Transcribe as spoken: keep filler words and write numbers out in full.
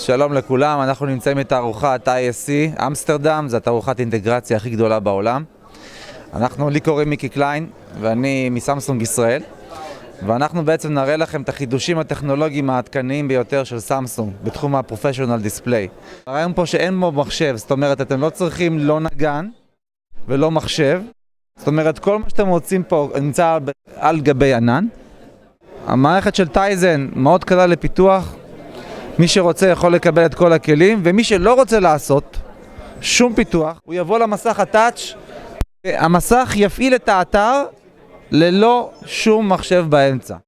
שלום לכולם, אנחנו נמצאים בתערוכת איי אס סי אמסטרדם, זו תערוכת אינטגרציה הכי גדולה בעולם. אנחנו, לי קוראים מיקי קליין ואני מסמסונג ישראל, ואנחנו בעצם נראה לכם את החידושים הטכנולוגיים העדכניים ביותר של סמסונג בתחום הפרופשיונל דיספליי. הרעיון פה שאין בו מחשב, זאת אומרת אתם לא צריכים לא נגן ולא מחשב, זאת אומרת כל מה שאתם רוצים פה נמצא על גבי ענן. המערכת של טייזן מאוד קלה לפיתוח, מי שרוצה יכול לקבל את כל הכלים, ומי שלא רוצה לעשות שום פיתוח, הוא יבוא למסך הטאץ', המסך יפעיל את האתר ללא שום מחשב באמצע.